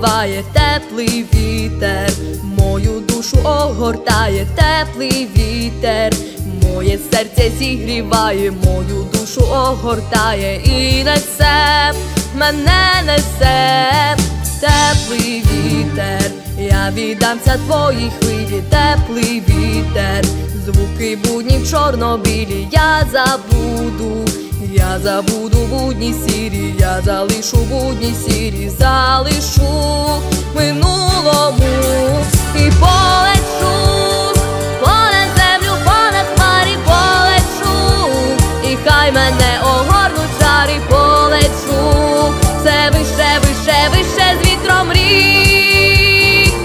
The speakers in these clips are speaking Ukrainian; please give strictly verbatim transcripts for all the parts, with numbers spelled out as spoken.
зігріває теплий вітер, мою душу огортає теплий вітер, моє серце зігріває, мою душу огортає і несе, мене несе теплий вітер. Я віддамся твоїй хвилі, теплий вітер, звуки буднів чорно-білі я забуду, я забуду будні сірі, я залишу будні сірі, залишу минулому і полечу понад землю, понад хмарі полечу, і хай мене огорнуть чари, полечу все вище, вище, вище з вітром рік.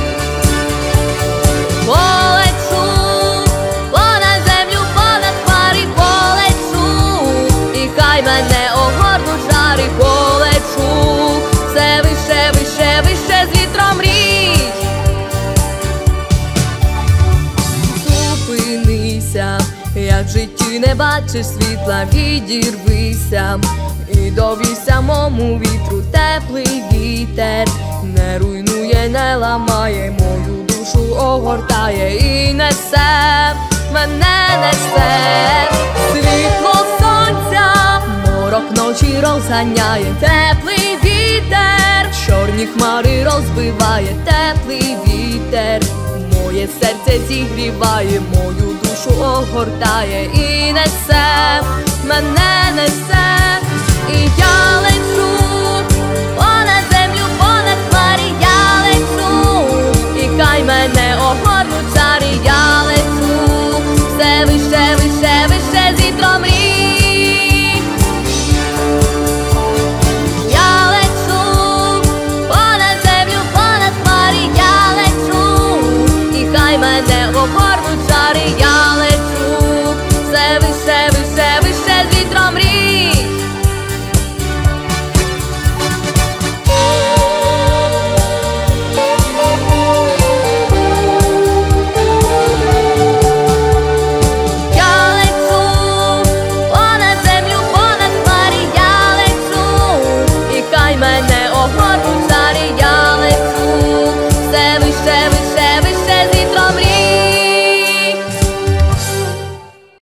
Полечу понад землю, понад хмарі полечу, і хай мене огорнуть чари, полечу все вище, вище, вище з вітром рік. Зупинися, як в житті не бачиш світла, відірвися і довірся мому вітру, теплий вітер не руйнує, не ламає, мою душу огортає і несе, мене несе світло сонця, морок ночі розганяє, теплий вітер, чорні хмари розбиває, теплий вітер, моє серце зігріває, мою душу огортає і несе, мене несе. І я лечу понад землю, понад хмарі я лечу, і хай мене огорнуть чари, я лечу все вище, вище, вище з вітром рік. Я лечу понад землю, понад хмарі я лечу, і хай мене огорнуть